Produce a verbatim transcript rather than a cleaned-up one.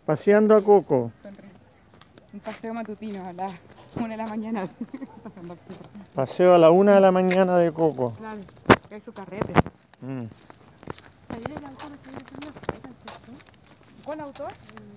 Paseando a Coco. Sonríe. Un paseo matutino a las una de la mañana. Paseo a la una de la mañana de Coco. Claro, que hay su carrete. Mm. ¿Cuál autor?